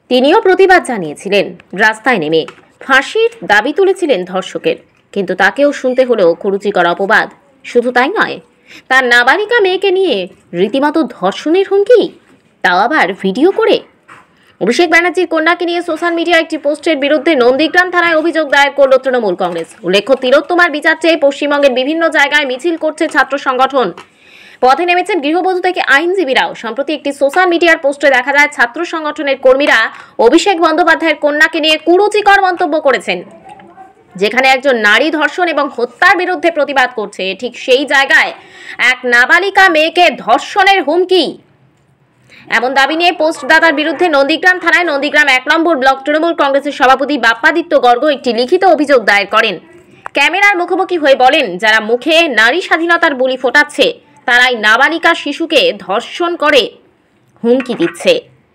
তিনিও প্রতিবাদ জানিয়েছিলেন। রাস্তায় নেমে ফাঁসির দাবি তুলেছিলেন ধর্ষকের, কিন্তু তাকেও শুনতে হলো কুরুচিকর অপবাদ। শুধু তাই নয়, তার নাবালিকা মেয়েকে নিয়ে রীতিমতো ধর্ষণের হুমকি, তাও আবার ভিডিও করে। অভিষেক ব্যানার্জির কন্যাকে নিয়ে সোশ্যাল মিডিয়ায় একটি পোস্টের বিরুদ্ধে নন্দীগ্রাম থানায় অভিযোগ দায়ের করল তৃণমূল কংগ্রেস। উল্লেখ্য, তিলোত্তমার বিচার চেয়ে পশ্চিমবঙ্গের বিভিন্ন জায়গায় মিছিল করছে ছাত্র সংগঠন। পথে নেমেছেন গৃহবধূ থেকে আইনজীবীরাও। সম্প্রতি একটি সোশ্যাল মিডিয়ার পোস্টে দেখা যায় ছাত্র সংগঠনের কর্মীরা অভিষেক বন্দ্যোপাধ্যায়ের কন্যাকে নিয়ে কুরুচিকর মন্তব্য করেছেন। যেখানে একজন নারী ধর্ষণ এবং হত্যার বিরুদ্ধে প্রতিবাদ করছে, ঠিক সেই জায়গায় এক নাবালিকা মেয়েকে ধর্ষণের হুমকি, এমন দাবি নিয়ে পোস্টদাতার বিরুদ্ধে নন্দীগ্রাম থানায় নন্দীগ্রাম 1 নম্বর ব্লক তৃণমূল কংগ্রেসের সভাপতি বাপ্পাদিত্য গর্গ একটি লিখিত অভিযোগ দায়ের করেন। ক্যামেরার মুখোমুখি হয়ে বলেন, যারা মুখে নারী স্বাধীনতার বুলি ফোটাচ্ছে তারাই নাবালিকা শিশুকে ধর্ষণ করে হুমকি দিচ্ছে।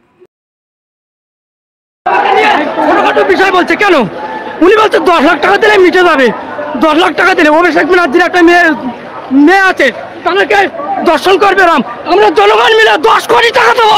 বিষয় বলছে কেন? উনি বলছে 10 লাখ টাকা দিলে মিটে যাবে। 10 লাখ টাকা দিলে অভিষেক ব্যানার্জির একটা মেয়ে আছে, তাদেরকে দর্শন করবে রাম। আমরা জনগণ মিলে 10 কোটি টাকা দেবো।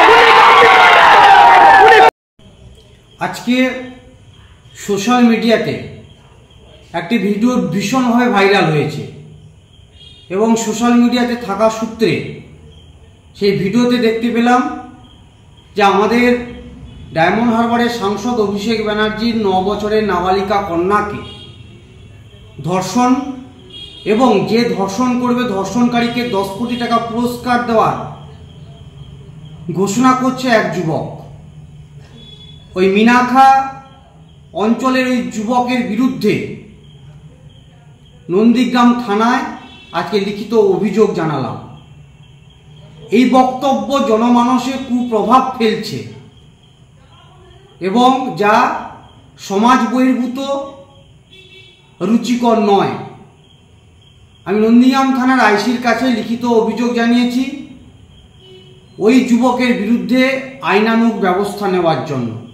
আজকে সোশ্যাল মিডিয়াতে একটি ভিডিও ভীষণভাবে ভাইরাল হয়েছে এবং সোশ্যাল মিডিয়াতে থাকা সূত্রে সেই ভিডিওতে দেখতে পেলাম যে আমাদের ডায়মন্ড হারবারের সাংসদ অভিষেক ব্যানার্জির 9 বছরের নাবালিকা কন্যাকে ধর্ষণ এবং যে ধর্ষণ করবে ধর্ষণকারীকে 10 কোটি টাকা পুরস্কার দেওয়ার ঘোষণা করছে এক যুবক। ওই মিনাখা অঞ্চলের ওই যুবকের বিরুদ্ধে নন্দীগ্রাম থানায় আজকে লিখিত অভিযোগ জানালাম। এই বক্তব্য জনমানসে কুপ্রভাব ফেলছে এবং যা সমাজ বহির্ভূত, রুচিকর নয়। আমি নন্দীগ্রাম থানার আইসির কাছে লিখিত অভিযোগ জানিয়েছি ওই যুবকের বিরুদ্ধে আইনানুগ ব্যবস্থা নেওয়ার জন্য।